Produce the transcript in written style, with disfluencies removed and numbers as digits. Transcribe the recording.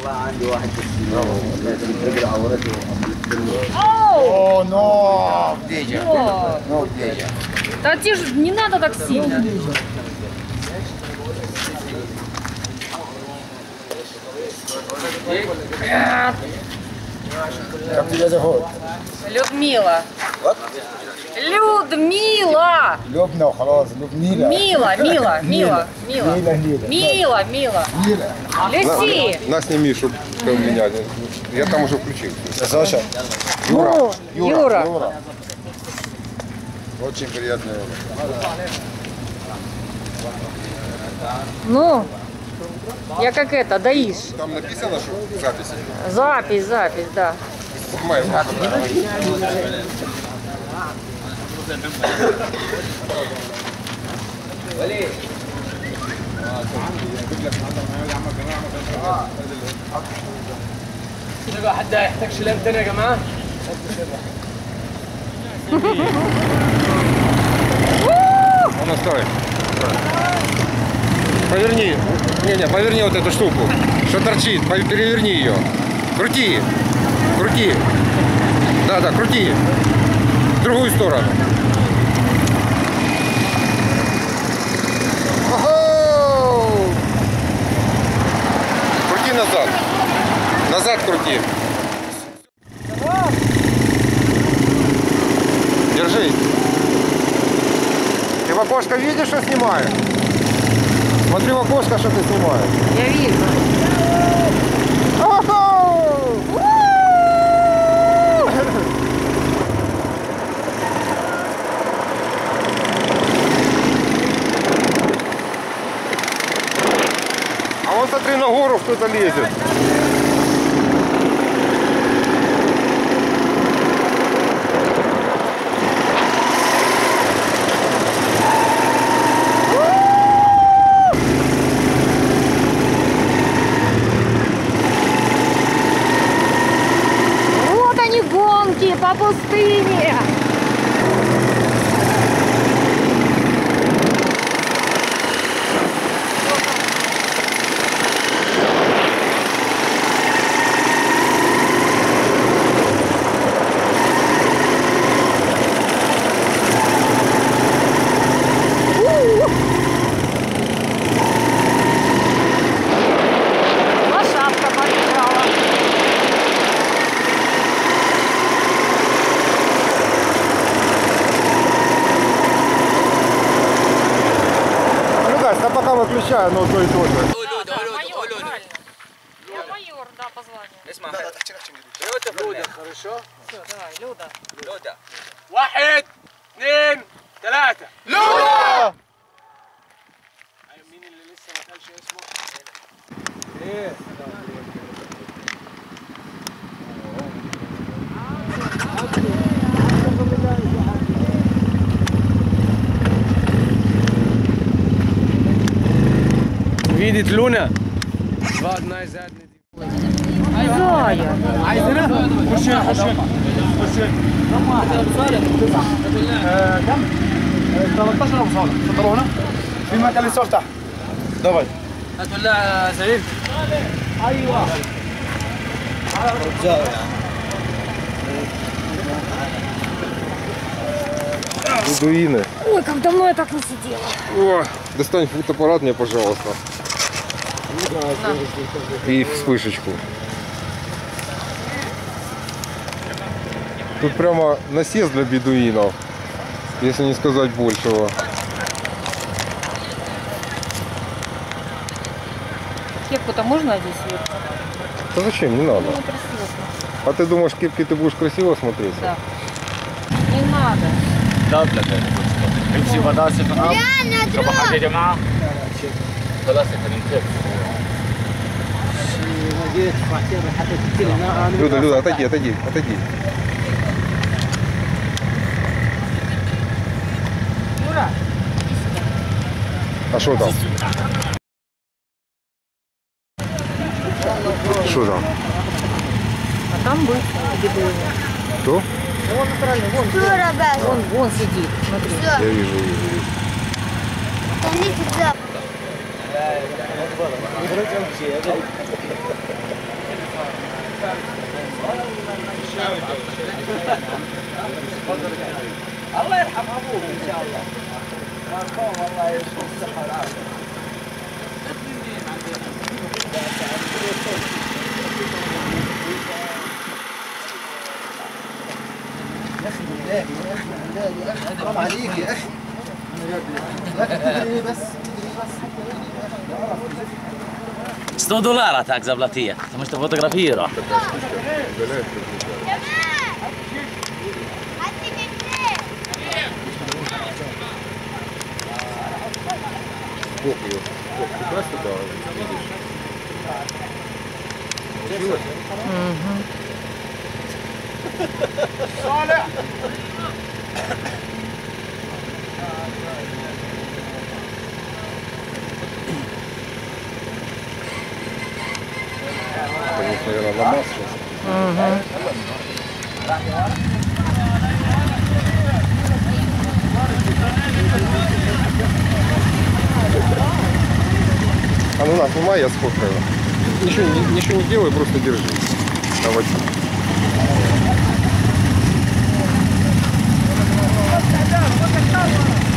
О, но! Да тебе же не надо так сильно. Как тебя зовут? Людмила. Людмила. Любна, خلاص, Людмила. Мила, Мила, Мила, Мила. Мила, Мила. Люси. Нас сними, чтобы меня. Я там уже включил. Саша. Юра. Юра. Очень приятно. Ну, я как это, даишь. Там написано, что запись. Запись, да. Снимай. حد يحتاج شلال تاني يا جماعه. Она стоит. Поверни. Не, поверни вот эту штуку. Что торчит. Переверни ее. Крути. Крути. Да, крути. В другую сторону. Крути назад. Назад крути. Держи. Ты в окошко видишь, что снимаю? Смотри в окошко, что ты снимаешь. Я вижу. А вон смотри, на гору кто-то лезет. Вот они гонки по пустыне. Лошадка подбежала. Ну да, я пока выключаю, но то и то же. Майор, правильно. Я майор, да, по званию. اسمع لودا хорошо. Все, давай, Люда. لودا 1 2 3 Люда! مين اللي لسه ما قالش اسمه؟ ايه видит Луна. два одна из одних. Зая. عايز هنا؟ خش هنا خش هنا خش هنا. كم واحد؟ كم؟ 13 ابو صالح، تفضلوا هنا. في مكان للسؤال تحت. دبي. هاتوا لنا سليم. ايوه. Бедуины. Ой, как давно я так не сидела. О, достань фотоаппарат мне, пожалуйста. И вспышечку. Тут прямо насест для бедуинов, если не сказать большего. Кепку-то можно одеть сверху? Да зачем, не надо. Ну, красиво. А ты думаешь, в кепке ты будешь красиво смотреться? Да. Не надо. امشي بداسة صباحك يا جماعة. خلاص Люда, отойди. Юра, А что там? Что там? а там будет бедуин. Кто? Вон натуральный, вон сидит, смотри. Я вижу. الله يرحم ابوه ان شاء الله. مرحوم الله يشفيه الصحه والعافيه. يا اخي بالله يا اخي بالله يا اخي حرام عليك يا اخي. لا تدري بس $100 так заплати, потому что фотографирую. Бог ее. Туда-сюда, видишь. Получилось? صالح Конечно, наверное, ломался сейчас. А ну на, снимай, я сфоткаю. Ничего не делай, просто держи. Давай.